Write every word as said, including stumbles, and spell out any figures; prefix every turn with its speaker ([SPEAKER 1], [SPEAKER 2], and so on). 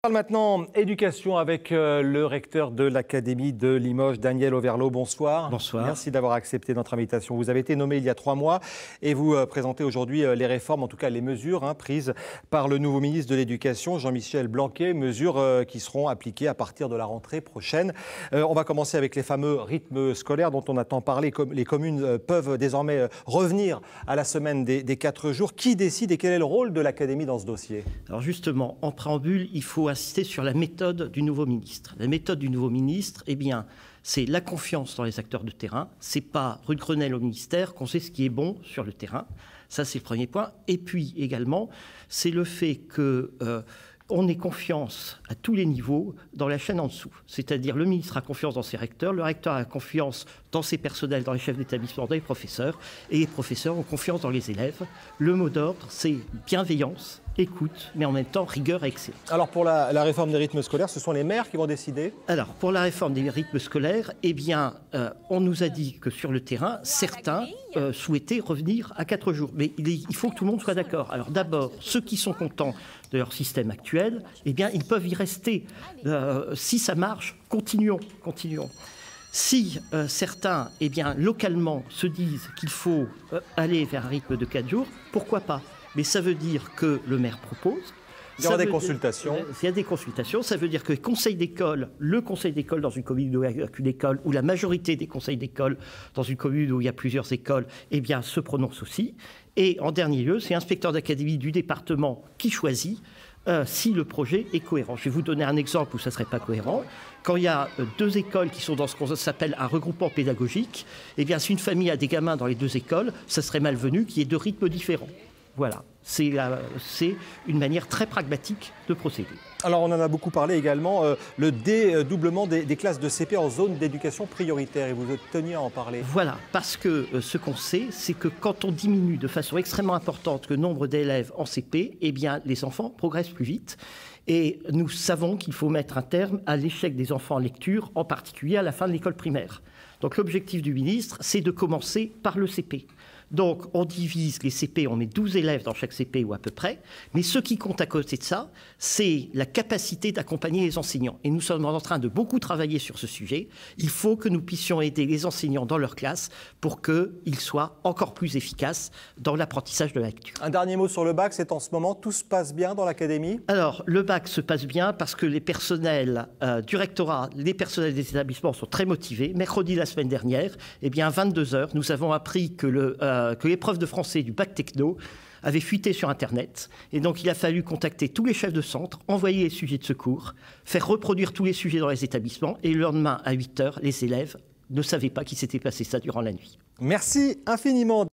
[SPEAKER 1] On parle maintenant éducation avec euh, le recteur de l'Académie de Limoges, Daniel Overlo. Bonsoir.
[SPEAKER 2] Bonsoir.
[SPEAKER 1] Merci d'avoir accepté notre invitation. Vous avez été nommé il y a trois mois et vous euh, présentez aujourd'hui euh, les réformes, en tout cas les mesures hein, prises par le nouveau ministre de l'Éducation, Jean-Michel Blanquer, mesures euh, qui seront appliquées à partir de la rentrée prochaine. Euh, on va commencer avec les fameux rythmes scolaires dont on a tant parlé. Com les communes euh, peuvent désormais euh, revenir à la semaine des, des quatre jours. Qui décide et quel est le rôle de l'Académie dans ce dossier?
[SPEAKER 2] Alors justement, en préambule, il faut insister sur la méthode du nouveau ministre. La méthode du nouveau ministre, eh bien, c'est la confiance dans les acteurs de terrain. C'est pas rue de Grenelle au ministère qu'on sait ce qui est bon sur le terrain. Ça, c'est le premier point. Et puis également, c'est le fait que euh, on ait confiance à tous les niveaux dans la chaîne en dessous. C'est-à-dire le ministre a confiance dans ses recteurs, le recteur a confiance dans ses personnels, dans les chefs d'établissement, dans les professeurs, et les professeurs ont confiance dans les élèves. Le mot d'ordre, c'est bienveillance, écoute, mais en même temps rigueur et excellence.
[SPEAKER 1] Alors pour la, la réforme des rythmes scolaires, ce sont les maires qui vont décider?
[SPEAKER 2] Alors pour la réforme des rythmes scolaires, eh bien, euh, on nous a dit que sur le terrain, certains euh, souhaitaient revenir à quatre jours. Mais il, est, il faut que tout le monde soit d'accord. Alors d'abord, ceux qui sont contents de leur système actuel, eh bien, ils peuvent y rester. Euh, si ça marche, continuons, continuons. Si euh, certains, eh bien, localement, se disent qu'il faut euh, aller vers un rythme de quatre jours, pourquoi pas? Mais ça veut dire que le maire propose.
[SPEAKER 1] Il y aura
[SPEAKER 2] ça
[SPEAKER 1] des consultations.
[SPEAKER 2] Dire, il y a des consultations. Ça veut dire que les conseils d'école, le conseil d'école dans une commune où il n'y a qu'une école, ou la majorité des conseils d'école dans une commune où il y a plusieurs écoles, eh bien, se prononce aussi. Et en dernier lieu, c'est l'inspecteur d'académie du département qui choisit euh, si le projet est cohérent. Je vais vous donner un exemple où ça ne serait pas cohérent. Quand il y a euh, deux écoles qui sont dans ce qu'on s'appelle un regroupement pédagogique, eh bien, si une famille a des gamins dans les deux écoles, ça serait malvenu qu'il y ait deux rythmes différents. Voilà, c'est euh, une manière très pragmatique de procéder.
[SPEAKER 1] Alors on en a beaucoup parlé également, euh, le dédoublement des, des classes de C P en zone d'éducation prioritaire, et vous teniez à en parler.
[SPEAKER 2] Voilà, parce que euh, ce qu'on sait, c'est que quand on diminue de façon extrêmement importante le nombre d'élèves en C P, eh bien les enfants progressent plus vite. Et nous savons qu'il faut mettre un terme à l'échec des enfants en lecture, en particulier à la fin de l'école primaire. Donc l'objectif du ministre, c'est de commencer par le C P. Donc, on divise les C P, on met douze élèves dans chaque C P ou à peu près. Mais ce qui compte à côté de ça, c'est la capacité d'accompagner les enseignants. Et nous sommes en train de beaucoup travailler sur ce sujet. Il faut que nous puissions aider les enseignants dans leur classe pour qu'ils soient encore plus efficaces dans l'apprentissage de la lecture.
[SPEAKER 1] Un dernier mot sur le bac, c'est en ce moment, tout se passe bien dans l'académie?
[SPEAKER 2] Alors, le bac se passe bien parce que les personnels euh, du rectorat, les personnels des établissements sont très motivés. Mercredi, la semaine dernière, eh bien, à vingt-deux heures, nous avons appris que le... Euh, que l'épreuve de français du bac techno avait fuité sur Internet. Et donc, il a fallu contacter tous les chefs de centre, envoyer les sujets de secours, faire reproduire tous les sujets dans les établissements. Et le lendemain, à huit heures, les élèves ne savaient pas qu'il s'était passé ça durant la nuit.
[SPEAKER 1] Merci infiniment.